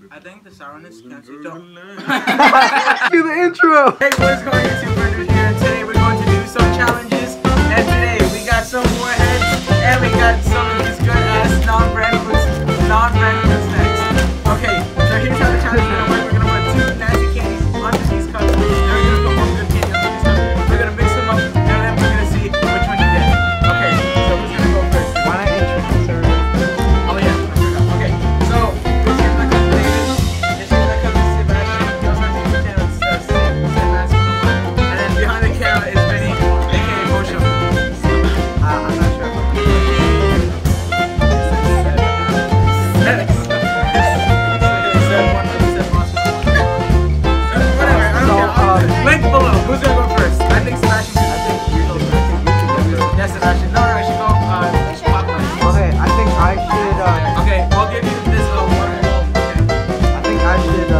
I think the sourness cancels out. Do the intro. Hey, what's going on, YouTube? We're here, and today we're going to do some challenges. And today we got some more heads, and we got some of these good ass non-brand foods snacks. Okay, so here's how the challenge is gonna work. We're gonna put 2 nasty candies under these cups. They're gonna put 1 good candy under these cups. We're gonna mix them up, and then we're gonna see which one you get. Okay, so who's gonna go first? Why not introduce her? Oh yeah, okay. So this is my cousin David. This is my cousin Sebastian. He also has a YouTube channel. It's Sebastian. And then behind the camera is Vinny, aka Moshe. I'm not sure. Link below. Who's gonna go first? I think Sebastian. Yes, Sebastian. No, I should go. Okay, I think I should. Okay, we'll give you this water. I think I should.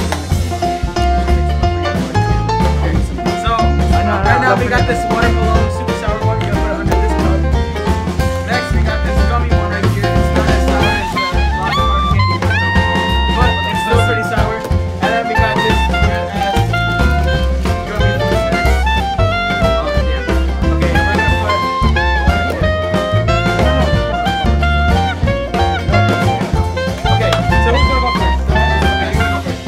So right now we got this water below, super sour one. We're gonna put it under this cup. Next we got this gummy one right here. It's not as sour as the lots of hard candy, but it's still pretty sour. And then we got this good ass gummy food snacks. Oh damn. Okay, and we're gonna put water here. Okay, so who's gonna go first? Okay, you're gonna go first.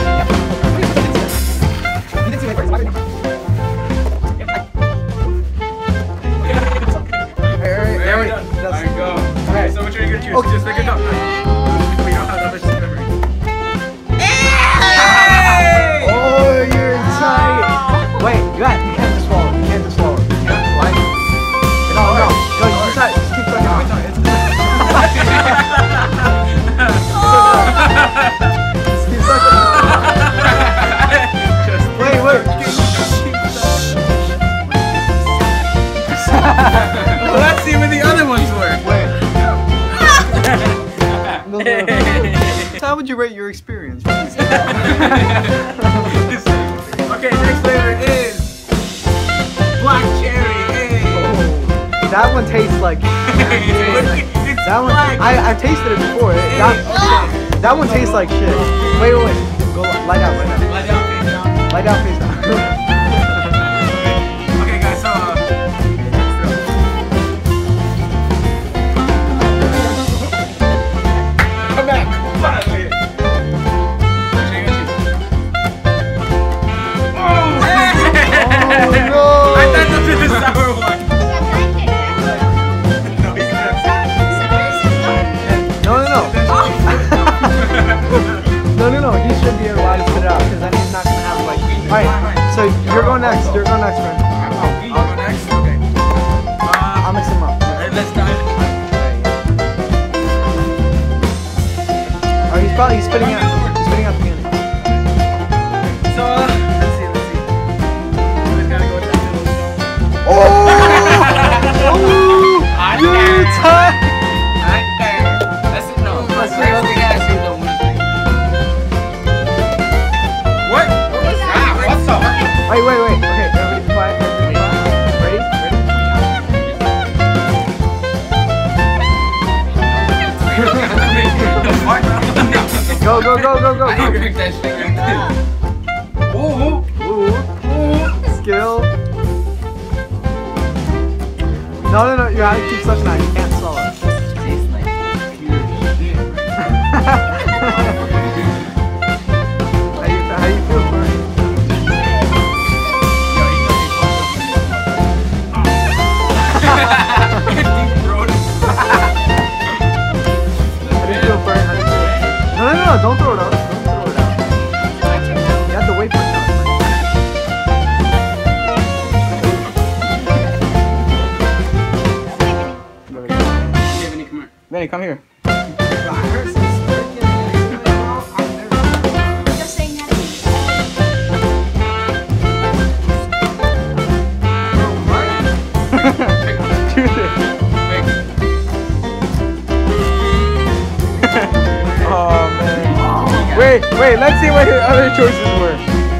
There we go. Alright, go. Alright, so which one are you gonna choose? Okay. Just make a cup. We don't have that much memory. Oh, you're tight. Wait, you can't just swallow. You can't just swallow. Why? No, you just have, just keep fucking on. Keep sucking. Wait. Well, let's see where the other ones were. How would you rate your experience? Okay, next flavor is black cherry. Hey. That one tastes like. It's That one, black. I've tasted it before. That one tastes like shit. Wait. Go lie down. Lie down, face down. Lie down, face down. Okay, guys, so come back. Finally. Oh no! I thought this was the sour one. No, you can have No. He should be allowed to spit it out because then he's not gonna have like. All right. So you're going next. Friend. You go next? Okay. I'll mix them up. Alright, let's dive. Oh, he's spitting out. He's spitting out the candy. So, let's see. We gotta go with that middle. Oh! You're tight. What? What was that? What's up? Wait. Okay, everybody quiet. Ready? Go. I didn't drink that shit right there. Ooh. Skill. No. You gotta keep sucking that. You can't swallow it. Tastes like pure shit How you feel, Brian? How do you feel, Brian? No, don't throw it out. You have to wait for it to Vinny, come here. Oh man. Wait, let's see what your other choices were.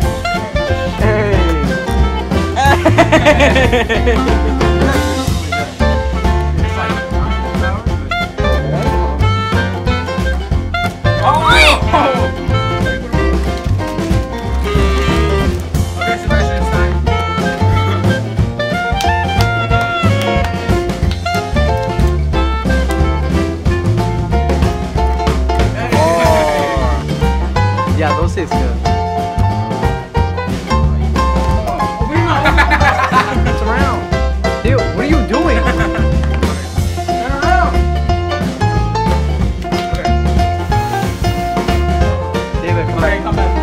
Hey. Oh! We'll see it's good. It's around. Dude, what are you doing? Turn around. David, come Okay, back. come back.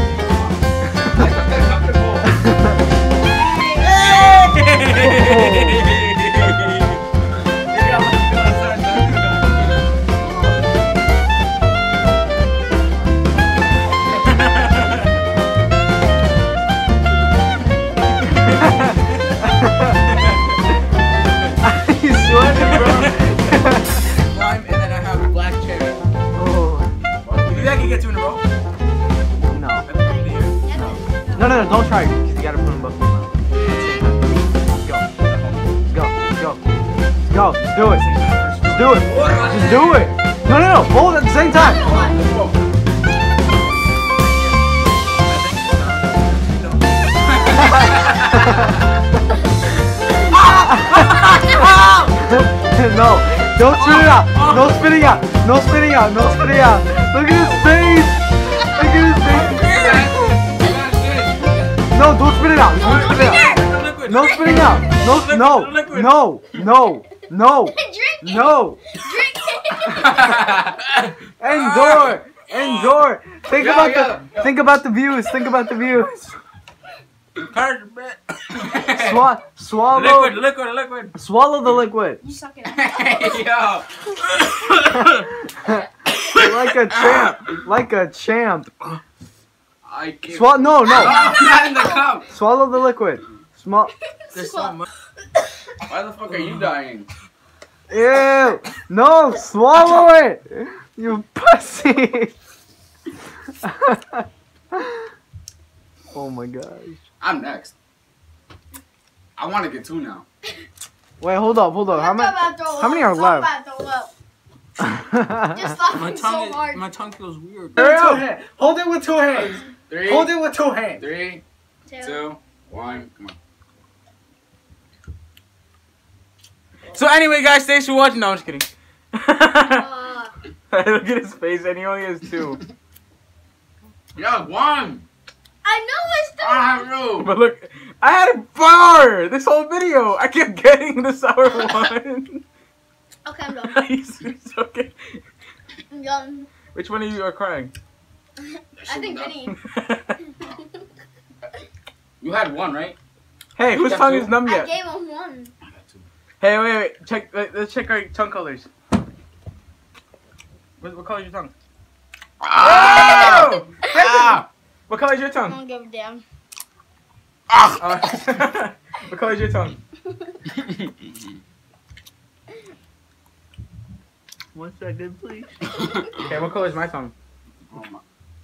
He's sweating, bro. Lime, and then I have black cherry. Oh, You think I can get two in a row? no. I put it here. No, don't try it, because you gotta put them both in the mouth. Go. Go. Just do it. Just do it. Just do it. No. Hold at the same time. No. Don't spit it out. No spitting out. No spitting out. No spitting out. Look at his face. Look at his face. No, don't spit it out. Don't spit it out. No spitting out. No. Endure. Think about the views. Swallow. Liquid. Swallow the liquid. You suck it Yo. Like a champ. I can't. No. Not in the cup. Swallow the liquid. There's so much. Why the fuck are you dying? Ew. No, swallow it. You pussy. Oh my gosh. I'm next. I want to get two now. Wait, hold up. How many are left? Just laughing so hard. My tongue feels weird. Hold it with two hands. Three. Hold it with two hands. 3, 2, 1. Come on. So anyway, guys, thanks for watching. No, I'm just kidding. Look at his face, and he only has 2. Yeah, 1. I know it's the I have room. But look, I had it far this whole video. I kept getting the sour one. Okay, I'm done. It's okay. I'm done. Which one of you are crying? I think Vinny. You had 1, right? Hey, whose got tongue 2? is numb I yet? gave him 1. I got 2. Hey, wait. Let's check our tongue colors. What color is your tongue? Ah! Ah! What color is your I tongue? don't give a damn. What color is your tongue? 1 second, please. Okay, what color is my tongue? Oh my.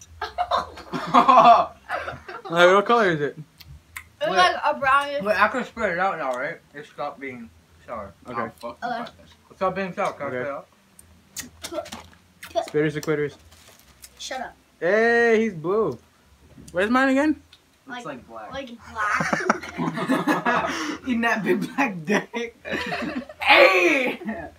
What color is it? It's like a brownish. Wait, I can spread it out now, right? It stopped being sour. Okay. Okay. Okay. Stop being sour. Can I Okay. spit it out? Spitters or quitters? Shut up. Hey, he's blue. Where's mine again? Like black. Like black. Eating that big black dick. Hey!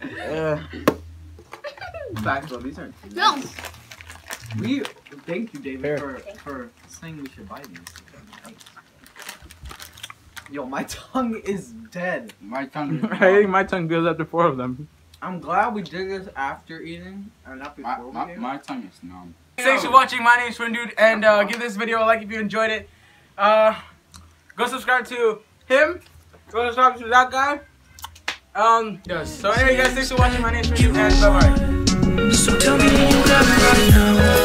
Facts, though. These are. No. Thank you, David, Here. for saying we should buy these. Yo, my tongue is dead. My tongue is I think my tongue goes after 4 of them. I'm glad we did this after eating, or not before we did. my tongue is numb. Thanks for watching. My name's Dude, and give this video a like if you enjoyed it. Go subscribe to him. Go subscribe to that guy. Yes. So anyway, guys, thanks for watching. My name's Dude, and bye bye. So tell me you got me right now.